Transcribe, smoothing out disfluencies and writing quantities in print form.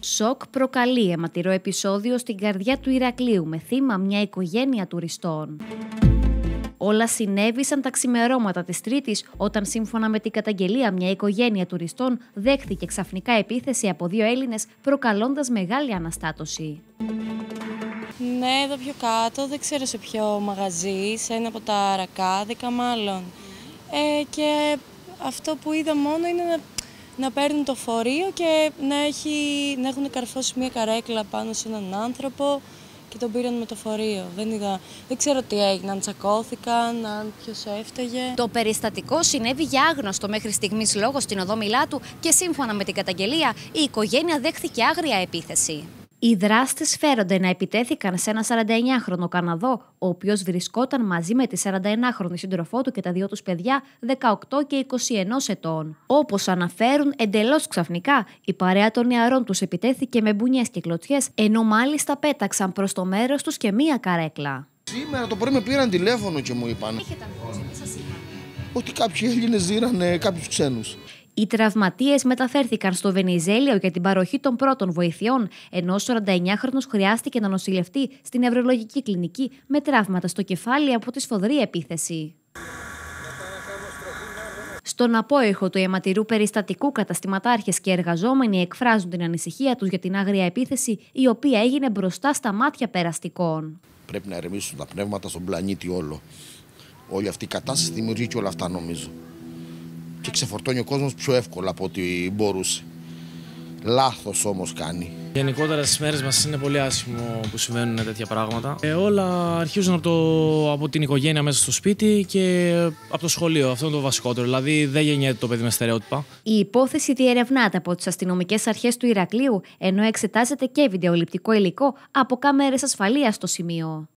Σοκ προκαλεί αιματηρό επεισόδιο στην καρδιά του Ηρακλείου με θύμα μια οικογένεια τουριστών. Όλα συνέβησαν τα ξημερώματα της Τρίτης, όταν σύμφωνα με την καταγγελία μια οικογένεια τουριστών δέχθηκε ξαφνικά επίθεση από δύο Έλληνες, προκαλώντας μεγάλη αναστάτωση. Ναι, εδώ πιο κάτω, δεν ξέρω σε ποιο μαγαζί, σε ένα από τα ρακάδικα μάλλον. Και αυτό που είδα μόνο είναι να παίρνουν το φορείο και να έχουν καρφώσει μια καρέκλα πάνω σε έναν άνθρωπο και τον πήραν με το φορείο. Δεν ξέρω τι έγινε, αν τσακώθηκαν, αν ποιος έφταιγε. Το περιστατικό συνέβη για άγνωστο μέχρι στιγμής λόγο στην οδό Μιλάτου και σύμφωνα με την καταγγελία η οικογένεια δέχθηκε άγρια επίθεση. Οι δράστες φέρονται να επιτέθηκαν σε ένα 49χρονο Καναδό, ο οποίος βρισκόταν μαζί με τη 41χρονη σύντροφό του και τα δύο τους παιδιά, 18 και 21 ετών. Όπως αναφέρουν, εντελώς ξαφνικά, η παρέα των νεαρών τους επιτέθηκε με μπουνιές και κλωτσιές, ενώ μάλιστα πέταξαν προς το μέρος τους και μία καρέκλα. Σήμερα το πρωί με πήραν τηλέφωνο και μου είπαν ότι κάποιοι Έλληνες ζήρανε κάποιους ξένους. Οι τραυματίες μεταφέρθηκαν στο Βενιζέλιο για την παροχή των πρώτων βοηθειών, ενώ ο 49χρονος χρειάστηκε να νοσηλευτεί στην νευρολογική κλινική με τραύματα στο κεφάλι από τη σφοδρή επίθεση. Στον απόϊχο του αιματηρού περιστατικού, καταστηματάρχες και εργαζόμενοι εκφράζουν την ανησυχία τους για την άγρια επίθεση, η οποία έγινε μπροστά στα μάτια περαστικών. Πρέπει να ερεμήσουν τα πνεύματα στον πλανήτη όλο. Όλη αυτή η κατάσταση δημιουργεί και όλα αυτά, νομίζω. Και ξεφορτώνει ο κόσμος πιο εύκολα από ό,τι μπορούσε. Λάθος όμως κάνει. Γενικότερα στις μέρες μας είναι πολύ άσχημο που συμβαίνουν τέτοια πράγματα. Όλα αρχίζουν από την οικογένεια μέσα στο σπίτι και από το σχολείο. Αυτό είναι το βασικότερο. Δηλαδή δεν γεννιέται το παιδί με στερεότυπα. Η υπόθεση διερευνάται από τις αστυνομικές αρχές του Ηρακλείου, ενώ εξετάζεται και βιντεοληπτικό υλικό από κάμερες ασφαλείας στο σημείο.